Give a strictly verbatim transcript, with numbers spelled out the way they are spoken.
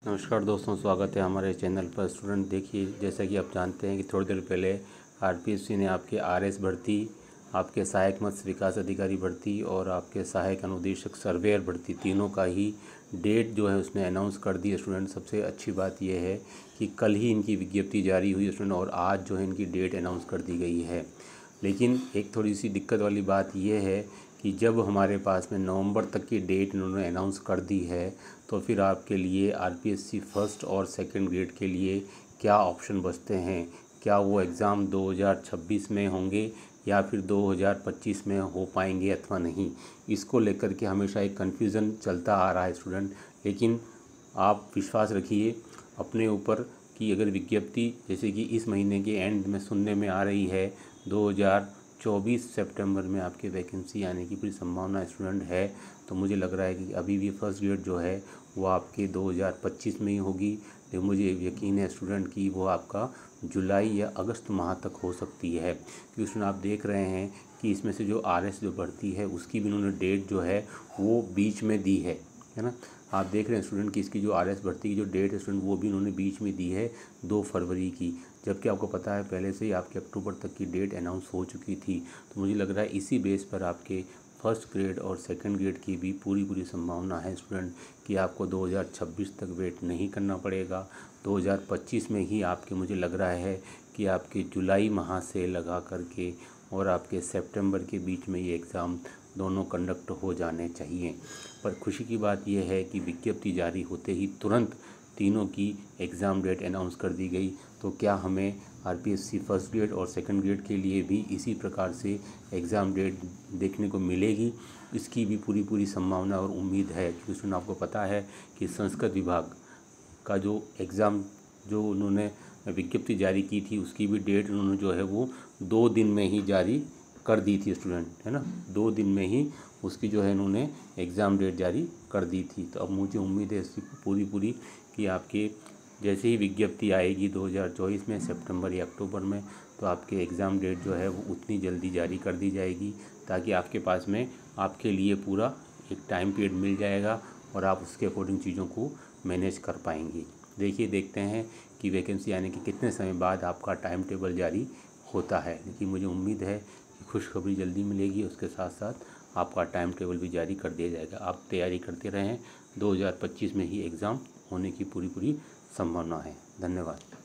नमस्कार दोस्तों, स्वागत है हमारे चैनल पर। स्टूडेंट देखिए, जैसा कि आप जानते हैं कि थोड़ी देर पहले आरपीएससी ने आपके आरएस भर्ती, आपके सहायक मत्स्य विकास अधिकारी भर्ती और आपके सहायक अनुदेशक सर्वेयर भर्ती तीनों का ही डेट जो है उसने अनाउंस कर दी है। स्टूडेंट सबसे अच्छी बात यह है कि कल ही इनकी विज्ञप्ति जारी हुई है स्टूडेंट, और आज जो है इनकी डेट अनाउंस कर दी गई है। लेकिन एक थोड़ी सी दिक्कत वाली बात यह है कि जब हमारे पास में नवंबर तक की डेट इन्होंने अनाउंस कर दी है, तो फिर आपके लिए आरपीएससी फर्स्ट और सेकंड ग्रेड के लिए क्या ऑप्शन बचते हैं। क्या वो एग्ज़ाम दो हज़ार छब्बीस में होंगे या फिर दो हज़ार पच्चीस में हो पाएंगे अथवा नहीं, इसको लेकर के हमेशा एक कन्फ्यूज़न चलता आ रहा है स्टूडेंट। लेकिन आप विश्वास रखिए अपने ऊपर कि अगर विज्ञप्ति जैसे कि इस महीने के एंड में सुनने में आ रही है, दो हज़ार चौबीस सितंबर में आपके वैकेंसी आने की पूरी संभावना स्टूडेंट है, तो मुझे लग रहा है कि अभी भी फर्स्ट ग्रेड जो है वो आपके दो हज़ार पच्चीस में ही होगी। लेकिन मुझे यकीन है स्टूडेंट कि वो आपका जुलाई या अगस्त माह तक हो सकती है, क्योंकि स्टूडेंट आप देख रहे हैं कि इसमें से जो आरएस जो भर्ती है उसकी भी उन्होंने डेट जो है वो बीच में दी है है ना। आप देख रहे हैं स्टूडेंट कि इसकी जो आरएस भर्ती की जो डेट है स्टूडेंट वो भी उन्होंने बीच में दी है, दो फरवरी की, जबकि आपको पता है पहले से ही आपके अक्टूबर तक की डेट अनाउंस हो चुकी थी। तो मुझे लग रहा है इसी बेस पर आपके फर्स्ट ग्रेड और सेकंड ग्रेड की भी पूरी पूरी संभावना है स्टूडेंट कि आपको दो हज़ार छब्बीस तक वेट नहीं करना पड़ेगा। दो हज़ार पच्चीस में ही आपके मुझे लग रहा है कि आपके जुलाई माह से लगा करके और आपके सितंबर के बीच में ये एग्ज़ाम दोनों कंडक्ट हो जाने चाहिए। पर खुशी की बात यह है कि विज्ञप्ति जारी होते ही तुरंत तीनों की एग्ज़ाम डेट अनाउंस कर दी गई। तो क्या हमें आरपीएससी फर्स्ट ग्रेड और सेकंड ग्रेड के लिए भी इसी प्रकार से एग्ज़ाम डेट देखने को मिलेगी, इसकी भी पूरी पूरी संभावना और उम्मीद है। क्योंकि आपको पता है कि संस्कृत विभाग का जो एग्ज़ाम जो उन्होंने विज्ञप्ति जारी की थी उसकी भी डेट उन्होंने जो है वो दो दिन में ही जारी कर दी थी स्टूडेंट, है ना। दो दिन में ही उसकी जो है इन्होंने एग्ज़ाम डेट जारी कर दी थी। तो अब मुझे उम्मीद है इसकी पूरी पूरी कि आपके जैसे ही विज्ञप्ति आएगी दो हज़ार चौबीस में सितंबर या अक्टूबर में, तो आपके एग्ज़ाम डेट जो है वो उतनी जल्दी जारी कर दी जाएगी, ताकि आपके पास में आपके लिए पूरा एक टाइम पीरियड मिल जाएगा और आप उसके अकॉर्डिंग चीज़ों को मैनेज कर पाएंगे। देखिए देखते हैं कि वैकेंसी आने के कितने समय बाद आपका टाइम टेबल जारी होता है। लेकिन मुझे उम्मीद है कि खुशखबरी जल्दी मिलेगी, उसके साथ साथ आपका टाइम टेबल भी जारी कर दिया जाएगा। आप तैयारी करते रहें, दो हज़ार पच्चीस में ही एग्ज़ाम होने की पूरी पूरी संभावना है। धन्यवाद।